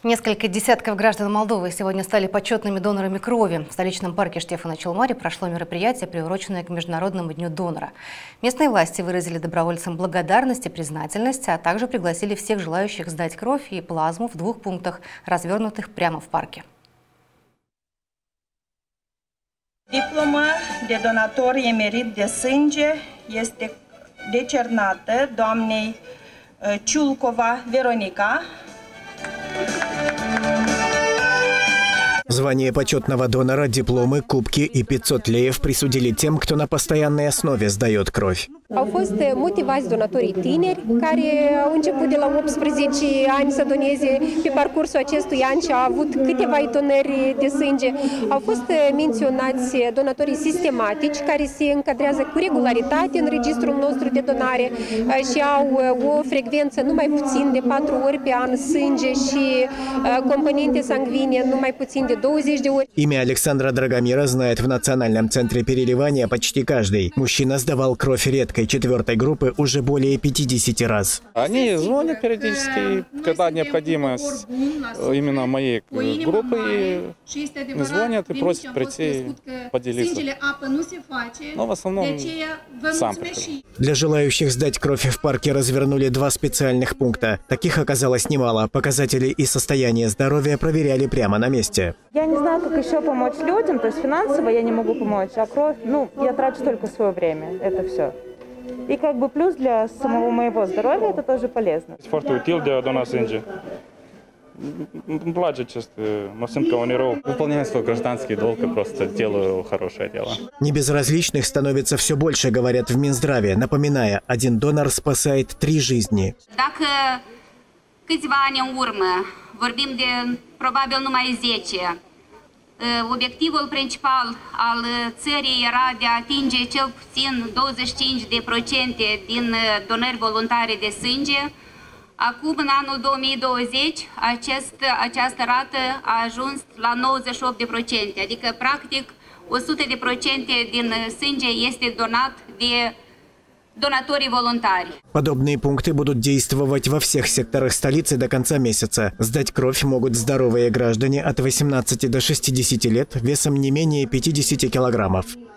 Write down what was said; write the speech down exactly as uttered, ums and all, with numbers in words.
Несколько десятков граждан Молдовы сегодня стали почетными донорами крови. В столичном парке Штефана Челмари прошло мероприятие, приуроченное к Международному дню донора. Местные власти выразили добровольцам благодарность и признательность, а также пригласили всех желающих сдать кровь и плазму в двух пунктах, развернутых прямо в парке. Diploma de donator emerit de sânge este decernată doamnei Ciulcova Veronica. Звание почетного донора, дипломы, кубки и пятьсот леев присудили тем, кто на постоянной основе сдает кровь. Au fost motivați donatorii tineri care au început de la optsprezece ani să doneze pe parcursul acestui an și au avut câteva donări de sânge. Au fost menționați donatorii sistematici care se încadrează cu regularitate în registrul nostru de donare și au o frecvență nu mai puțin de patru ori pe an sânge și componente sanguine nu mai puțin de douăzeci de ori. Имя Александра Драгомира знает в Национальном центре переливания почти каждый. Мужчина сдавал кровь редкой четвертой группы уже более пятидесяти раз. Они звонят периодически, когда необходимость именно моей группы, звонят и просят прийти поделиться. Но в основном сам прихожу. Для желающих сдать кровь в парке развернули два специальных пункта. Таких оказалось немало. Показатели и состояние здоровья проверяли прямо на месте. Я не знаю, как еще помочь людям, то есть финансово я не могу помочь, а кровь, ну, я трачу только свое время, это все. И как бы плюс для самого моего здоровья это тоже полезно. Foarte util de a dona sânge. Îmi place acest, mă simt ca un erou. Выполняю свой гражданский долг и просто делаю хорошее дело. Небезразличных становится все больше, говорят в Минздраве, напоминая, один донор спасает три жизни. Dacă câțiva ani în urmă vorbim de probabil numai zece, obiectivul principal al țării era de a atinge cel puțin douăzeci și cinci de procente din donări voluntare de sânge. Acum, în anul două mii douăzeci, acest, această rată a ajuns la nouăzeci și opt de procente, adică practic o суtă de procente din sânge este donat de донатори волонтари. Подобные пункты будут действовать во всех секторах столицы до конца месяца. Сдать кровь могут здоровые граждане от восемнадцати до шестидесяти лет весом не менее пятидесяти килограммов.